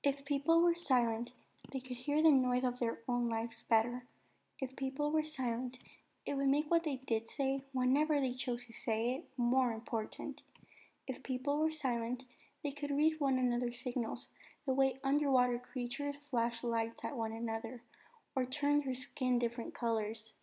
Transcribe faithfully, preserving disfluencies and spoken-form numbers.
If people were silent, they could hear the noise of their own lives better. If people were silent, it would make what they did say, whenever they chose to say it, more important. If people were silent, they could read one another's signals, the way underwater creatures flash lights at one another, or turn their skin different colors.